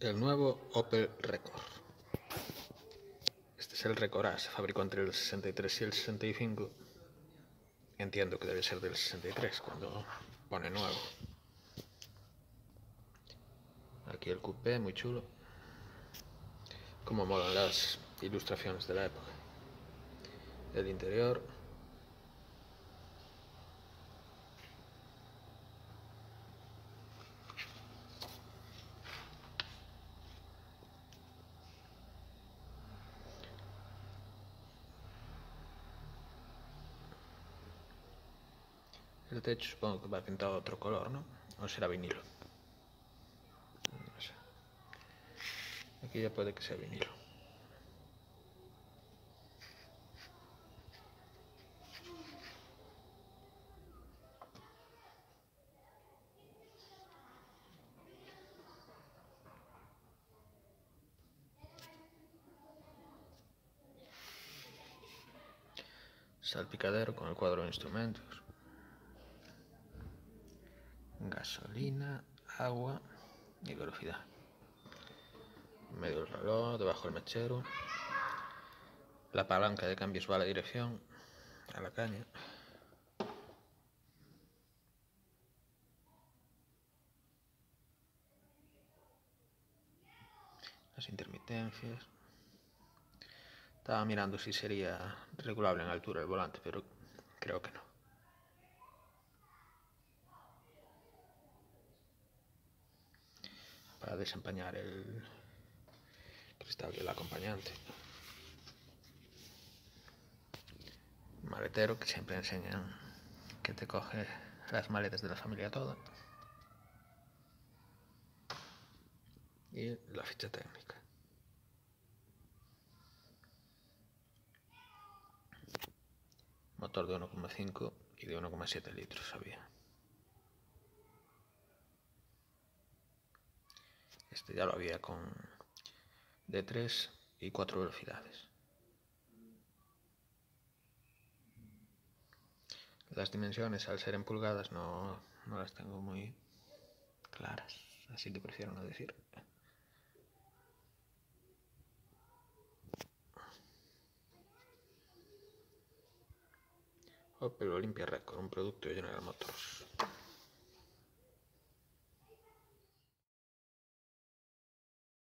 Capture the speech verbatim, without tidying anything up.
el nuevo Opel Rekord. Este es el Rekord A, se fabricó entre el sesenta y tres y el sesenta y cinco. Entiendo que debe ser del sesenta y tres cuando pone nuevo. Aquí el coupé, muy chulo. Como molan las ilustraciones de la época. El interior. El techo supongo que va pintado de otro color, ¿no? O será vinilo. No sé. Aquí ya puede que sea vinilo. Salpicadero con el cuadro de instrumentos. Gasolina, agua y velocidad. En medio del reloj, debajo el mechero. La palanca de cambios va a la dirección, a la caña. Las intermitencias. Estaba mirando si sería regulable en altura el volante, pero creo que no. Para desempañar el cristal del acompañante. Maletero que siempre enseñan que te coge las maletas de la familia toda. Y la ficha técnica. Motor de uno coma cinco y de uno coma siete litros había. Este ya lo había con de tres y cuatro velocidades. Las dimensiones, al ser en pulgadas, no, no las tengo muy claras, así que prefiero no decir. Opel Olympia Rekord, un producto de General Motors.